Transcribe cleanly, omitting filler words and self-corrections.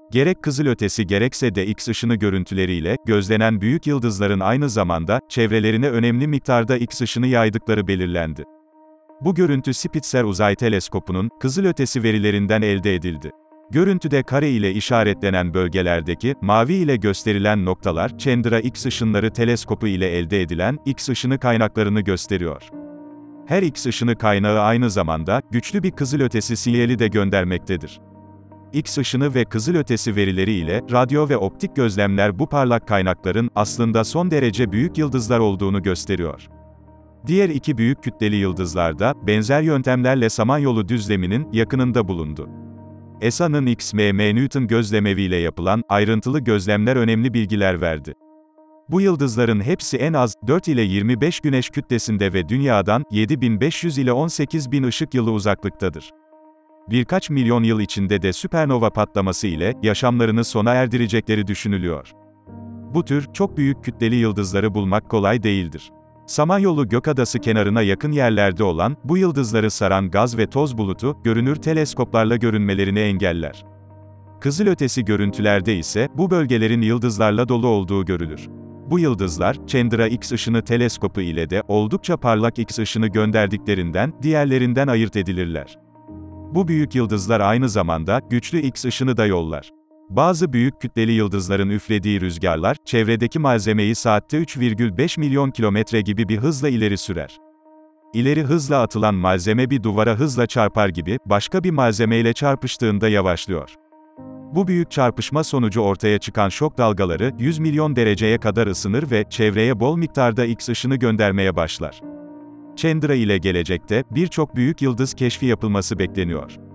Gerek kızılötesi gerekse de X ışını görüntüleriyle, gözlenen büyük yıldızların aynı zamanda, çevrelerine önemli miktarda X ışını yaydıkları belirlendi. Bu görüntü Spitzer Uzay Teleskopu'nun, kızılötesi verilerinden elde edildi. Görüntüde kare ile işaretlenen bölgelerdeki, mavi ile gösterilen noktalar, Chandra X ışınları teleskopu ile elde edilen, X ışını kaynaklarını gösteriyor. Her X ışını kaynağı aynı zamanda, güçlü bir kızılötesi sinyali de göndermektedir. X ışını ve kızılötesi verileri ile, radyo ve optik gözlemler bu parlak kaynakların, aslında son derece büyük yıldızlar olduğunu gösteriyor. Diğer iki büyük kütleli yıldızlarda, benzer yöntemlerle Samanyolu düzleminin, yakınında bulundu. ESA'nın X-M Newton gözlemeviyle yapılan, ayrıntılı gözlemler önemli bilgiler verdi. Bu yıldızların hepsi en az, 4 ile 25 güneş kütlesinde ve Dünya'dan, 7500 ile 18000 ışık yılı uzaklıktadır. Birkaç milyon yıl içinde de süpernova patlaması ile, yaşamlarını sona erdirecekleri düşünülüyor. Bu tür, çok büyük kütleli yıldızları bulmak kolay değildir. Samanyolu Gökadası kenarına yakın yerlerde olan, bu yıldızları saran gaz ve toz bulutu, görünür teleskoplarla görünmelerini engeller. Kızılötesi görüntülerde ise, bu bölgelerin yıldızlarla dolu olduğu görülür. Bu yıldızlar, Chandra X ışını teleskopu ile de, oldukça parlak X ışını gönderdiklerinden, diğerlerinden ayırt edilirler. Bu büyük yıldızlar aynı zamanda, güçlü X ışını da yollar. Bazı büyük kütleli yıldızların üflediği rüzgarlar, çevredeki malzemeyi saatte 3,5 milyon kilometre gibi bir hızla ileri sürer. İleri hızla atılan malzeme bir duvara hızla çarpar gibi, başka bir malzemeyle çarpıştığında yavaşlıyor. Bu büyük çarpışma sonucu ortaya çıkan şok dalgaları, 100 milyon dereceye kadar ısınır ve, çevreye bol miktarda X ışını göndermeye başlar. Chandra ile gelecekte, birçok büyük yıldız keşfi yapılması bekleniyor.